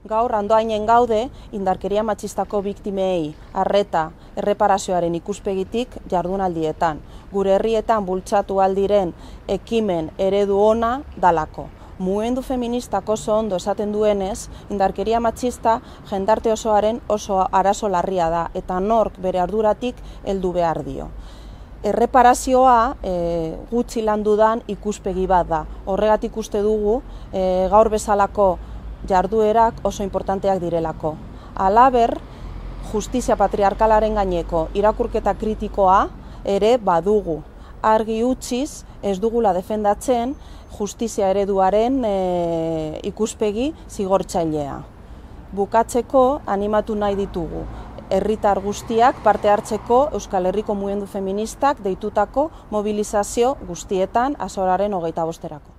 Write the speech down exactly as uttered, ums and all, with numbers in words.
Gaur Andoainen gaude indarkeria matxistako biktimei arreta erreparazioaren ikuspegitik jardunaldietan. Gure herrietan bultzatu aldiren ekimen eredu ona dalako. Mugimendu feministak oso ondo esaten duenez, indarkeria matxista jendarte osoaren oso arazo larria da eta nork bere arduratik heldu behar dio. Erreparazioa e, gutxi landudan ikuspegi bat da. Horregatik uste dugu e, gaur bezalako jarduerak oso importanteak direlako. Halaber, justizia patriarkalaren gaineko irakurketa kritikoa ere badugu. Argi utziz ez dugula defendatzen justizia ereduaren e, ikuspegi zigortzailea. Bukatzeko animatu nahi ditugu herritar guztiak parte hartzeko Euskal Herriko Mugimendu Feministak deitutako mobilizazio guztietan azoraren hogeita bosterako.